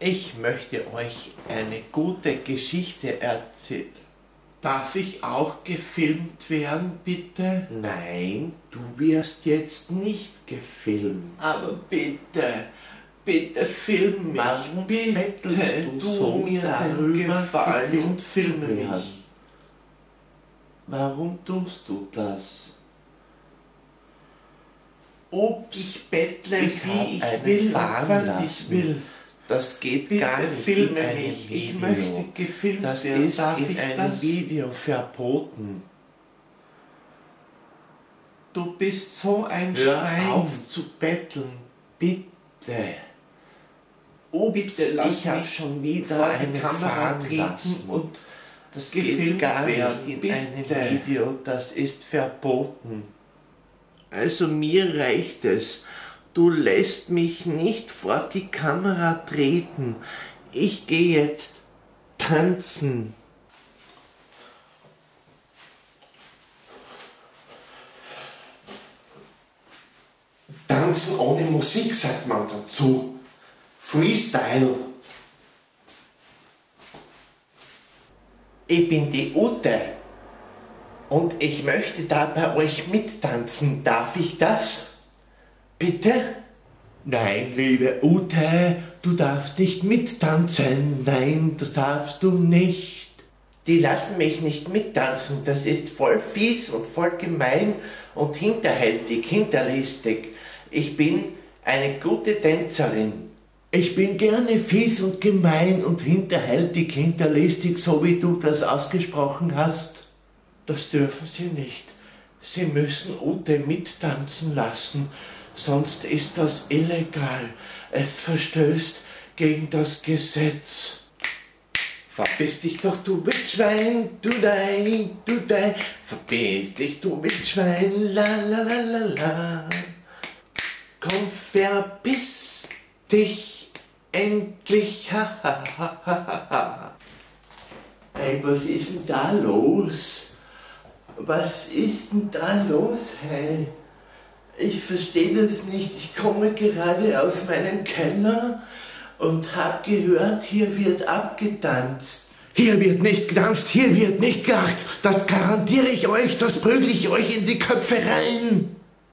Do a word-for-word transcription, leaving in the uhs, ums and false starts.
Ich möchte euch eine gute Geschichte erzählen. Darf ich auch gefilmt werden, bitte? Nein, du wirst jetzt nicht gefilmt. Aber bitte, bitte film mich. Warum bitte, bettelst du tu so mir den darüber, Gefallen und gefilmt filme zu werden? mich. Warum tust du das? Ups, ich bettle, ich wie hab ich will, einen fahren wann ich lassen. will. Das geht Bitte gar nicht filme in einem mich. Ich Video. möchte gefilmt Das werden. ist Darf in ich einem das? Video verboten. Du bist so ein Hör Schwein. auf zu betteln, bitte. Oh, Bitte, bitte lass ich habe mich schon wieder vor die eine Kamera fahren treten lassen. und Das gefilmt geht gar werden, nicht in bitte. einem Video, das ist verboten. Also mir reicht es. Du lässt mich nicht vor die Kamera treten. Ich gehe jetzt tanzen. Tanzen ohne Musik, sagt man dazu. Freestyle. Ich bin die Ute und ich möchte da bei euch mittanzen. Darf ich das? Bitte? Nein, liebe Ute, du darfst nicht mittanzen. Nein, das darfst du nicht. Die lassen mich nicht mittanzen. Das ist voll fies und voll gemein und hinterhältig, hinterlistig. Ich bin eine gute Tänzerin. Ich bin gerne fies und gemein und hinterhältig, hinterlistig, so wie du das ausgesprochen hast. Das dürfen Sie nicht. Sie müssen Ute mittanzen lassen, sonst ist das illegal. Es verstößt gegen das Gesetz. Verpiss dich doch, du Wildschwein, du dein, du dein. Verpiss dich, du Wildschwein, la la la la la. Komm, verpiss dich endlich, ha ha ha ha ha. Hey, was ist denn da los? Was ist denn da los, hey? Ich verstehe das nicht. Ich komme gerade aus meinem Keller und habe gehört, hier wird abgetanzt. Hier wird nicht getanzt, hier wird nicht gelacht. Das garantiere ich euch, das prügle ich euch in die Köpfe rein.